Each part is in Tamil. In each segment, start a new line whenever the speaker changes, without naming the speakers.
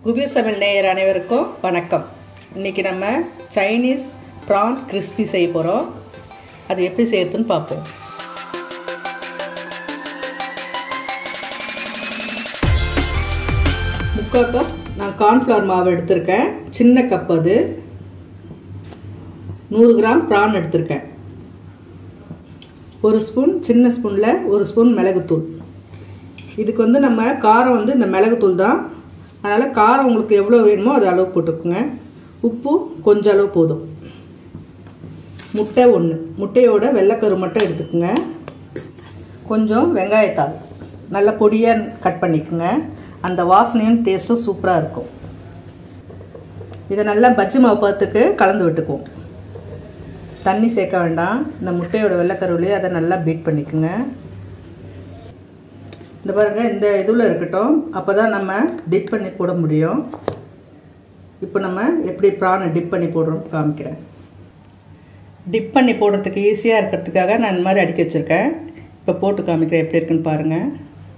குபீர் சமையல் நேயர் அனைவருக்கும் வணக்கம். இன்றைக்கி நம்ம சைனீஸ் ப்ரான் கிறிஸ்பி செய்ய போகிறோம். அது எப்படி செய்யறதுன்னு பார்ப்போம். முக்கால் கப் நான் கார்ன்ஃப்ளவர் மாவு எடுத்திருக்கேன். சின்ன கப் அது. 100 கிராம் ப்ரான் எடுத்திருக்கேன். ஒரு ஸ்பூன், சின்ன ஸ்பூனில் ஒரு ஸ்பூன் மிளகுத்தூள். இதுக்கு வந்து நம்ம காரம் வந்து இந்த மிளகுத்தூள் தான். அதனால் காரம் உங்களுக்கு எவ்வளோ வேணுமோ அது அளவு போட்டுக்கோங்க. உப்பு கொஞ்சம் அளவு போதும். முட்டை 1, முட்டையோட வெள்ளைக்கரு மட்டும் எடுத்துக்கோங்க. கொஞ்சம் வெங்காயத்தாள் நல்லா பொடியாக கட் பண்ணிக்கோங்க. அந்த வாசனையும் டேஸ்ட்டும் சூப்பராக இருக்கும். இதை நல்லா பஜ்ஜி மாவு பதத்துக்கு கலந்து விட்டுக்குவோம். தண்ணி சேர்க்க வேண்டாம். இந்த முட்டையோட வெள்ளைக்கருவிலே அதை நல்லா பீட் பண்ணிக்கோங்க. இந்த பாருங்கள், இந்த இதில் இருக்கட்டும். அப்போ தான் நம்ம டிப் பண்ணி போட முடியும். இப்போ நம்ம எப்படி ப்ரானை டிப் பண்ணி போடுறோம் காமிக்கிறேன். டிப் பண்ணி போடுறதுக்கு ஈஸியாக இருக்கிறதுக்காக நான் இந்த மாதிரி அடுக்கி வச்சுருக்கேன். இப்போ போட்டு காமிக்கிறேன் எப்படி இருக்குன்னு பாருங்கள்.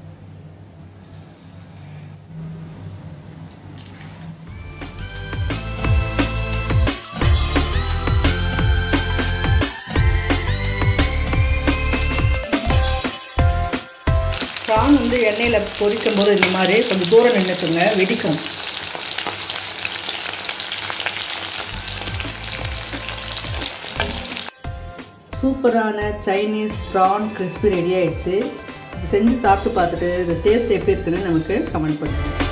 ப்ரான் வந்து எண்ணெயில் பொரிக்கும் போது இந்த மாதிரி கொஞ்சம் தூரம் நின்றுக்குங்க, வெடிக்கும். சூப்பரான சைனீஸ் ப்ரான் கிறிஸ்பி ரெடி ஆகிடுச்சு. செஞ்சு சாப்பிட்டு பார்த்துட்டு இது டேஸ்ட் எப்படி இருக்குன்னு நமக்கு கமெண்ட் பண்ணுங்கள்.